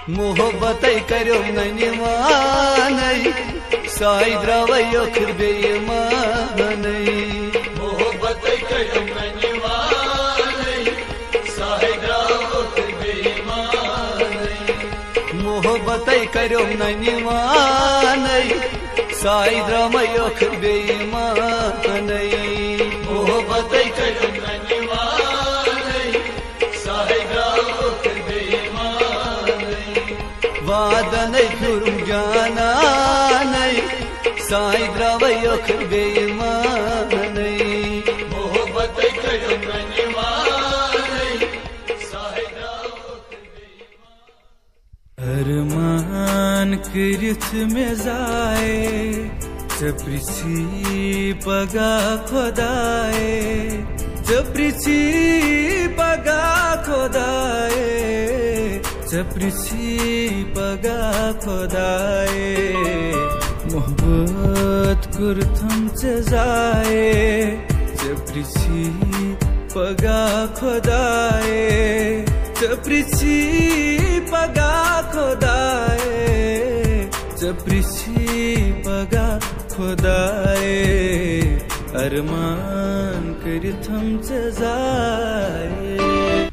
मोहब्बत करो ननिवान साई द्राव योखर बेईमान मोहब्बत करो ननिवान साई द्राव बेईमान मोहब्बत करो ननिवान साई द्राव योखर बेईमान मोहब्बत करो वादन फिरुम जाना साई द्राव योखर बेईमान मोहब्बत करो ननिवान साई द्राव अरमान करिथ में जाए चप्रिसी पगा खुदाए चप्रिसी पगा खुदाए चप्रिसी पगा खुदाए मोहब्बत कुर्थम जाए चप्रिसी पगा खुदाए चप्रिसी पगा खुदाए चप्रिसी पगा खुदाए अरमान कर थम जाए।